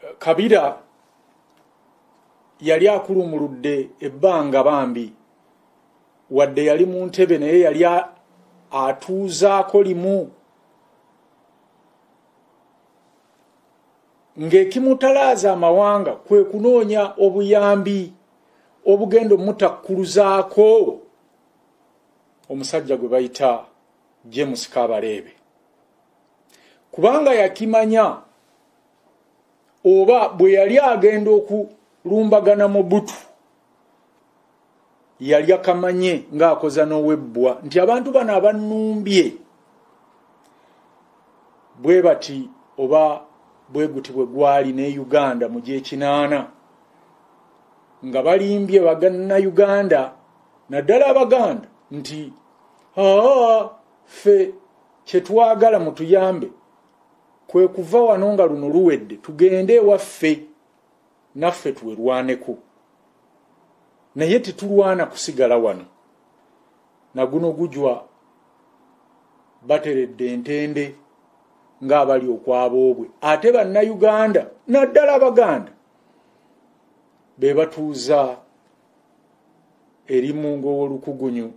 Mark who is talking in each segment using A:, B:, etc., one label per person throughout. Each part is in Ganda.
A: Kabira yali akulumuludde ebbanga bambi wadde yali mu ntebe naye yali atuuzaako limu ng'ekimutalaaza amawanga kwe kunoonya obuyambi obugendo mutakkuluzaako omusajja gwe bayita James Kabarebe kubanga yakimanya oba bwe yali agenda okulumbagana mu butu yali akamanye ng'akoza n'owebbwa nti abantu bano abannumbye bwe bati oba bwe guti bwe gwali ne Uganda mu gy'ekinaana nga balimbye bagana Uganda naddala abaganda nti ffe kyetwagala mutuyambe kwe kuva wano nga luno luwedde tugende ewaffe naffe tuwerwaneko naye tetulwana kusigala wano na guno gujwa bateredde entende ng'abali okwaboobwe ate bannayuganda naddala abaganda be batuuza erimu ng'owolukugunyu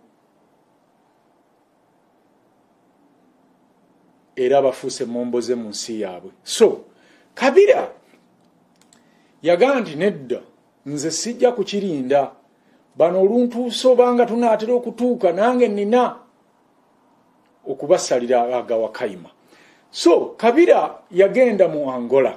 A: era bafuuse momboze mu nsi yaabwe. So Kabira yagaa nti nedda nze sijja kukirinda bano oluntuusa obanga tunaatera okutuuka nange nina okubasalira agawa kayima. So Kabira yagenda mu Angola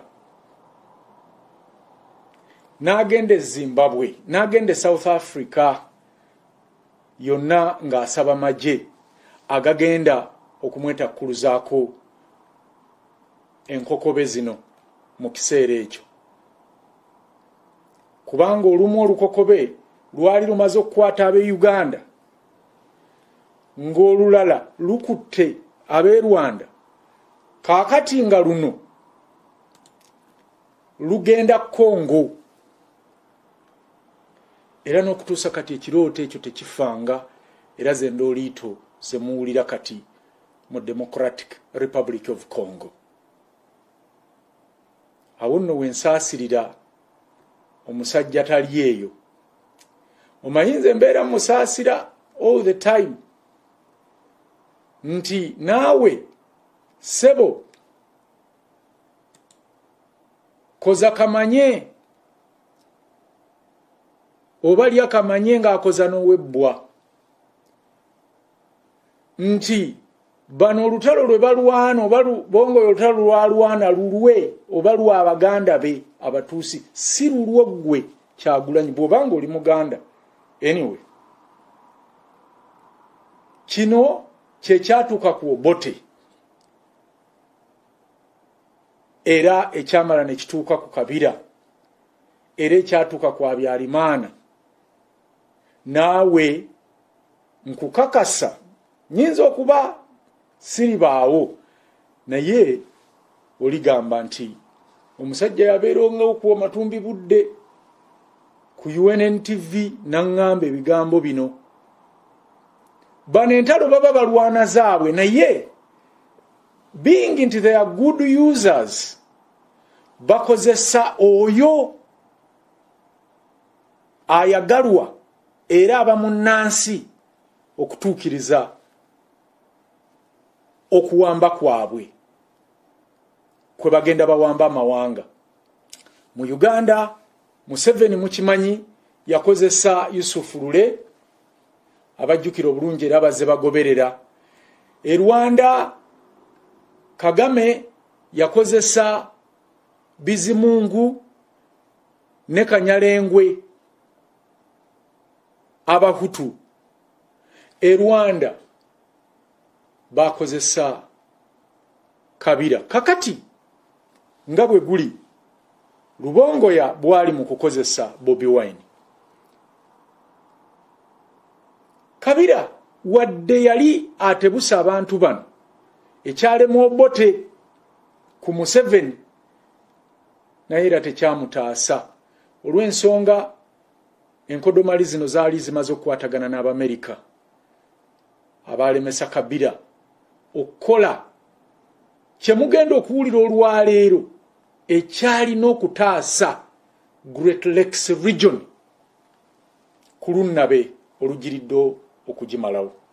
A: n'agenda Zimbabwe n'agenda South Africa yonna ng'asaba magye agagenda okumwetakkuluzaako enkokobe zino mu kiseera ekyo kubanga olumu olukokobe lwali lumaze okukwata ab'e Uganda ng'olulala lukutte ab'e Rwanda kaakati nga luno lugenda Congo era n'okutuusa kati ekirooto ekyo tekifanga era ze ndooliito ze muwulira kati mu Democratic Republic of Congo. Awo nno wensaasirira omusajja tali eyo omayinza embeera musaasira all the time nti naawe sebo koza kamanye oba lya kamanye ng'akoza n'owebbwa nti bano olutalo lwe balwana oba Rubongoya olutalo lwalwana lulwe oba lwa abaganda be abatuusi si lulwo ggwe Kyagulanyi bw'obanga oli muganda. Anyway kino kye kyatuuka ku Obote era ekyamala ne kituuka ku Kabira era ekyatuuka ku Abyarimaana naawe nkukakasa nyinza okuba siribaawo naye oligamba nti omusajja yabeerongawo kuwa matumbi budde ku UNNTV n'angamba ebigambo bino bano entalo baba balwana zaabwe naye being nti they are good users bakozesa oyo ayagalwa era abamunnansi okutuukiriza okuwamba kwabwe kwe bagenda bawamba amawanga. Mu Uganda Museveni mukimanyi yakozesa Yusufu Lule abajjukira obulungi era bazze bagoberera. E Rwanda Kagame yakozesa Bizimungu ne Kanyalengwe abahutu. E Rwanda bakozesa Kabira. Kakati nga bwe guli Rubongoya bwali mu kukozesa Bobi Wine. Kabira wadde yali atebusa abantu bano ekyalemu Obote ku Museveni naye era tekyamutaasa olw'ensonga enkodomali zino zaali zimaze okukwatagana n'Abamerika abalemesa Kabira okukola kye mugenda okuwulira olwaleero ekyalina okutaasa Great Lakes region ku lunnabe olugiridde okugimalawo.